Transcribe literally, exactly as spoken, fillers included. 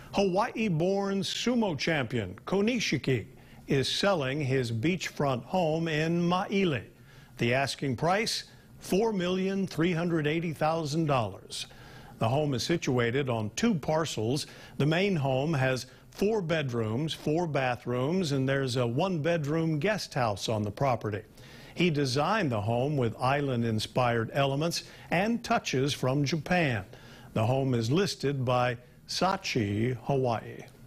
Hawaii-born sumo champion Konishiki is selling his beachfront home in Maili. The asking price, four million three hundred eighty thousand dollars. The home is situated on two parcels. The main home has four bedrooms, four bathrooms, and there's a one-bedroom guest house on the property. He designed the home with island-inspired elements and touches from Japan. The home is listed by Saatchi Hawaii.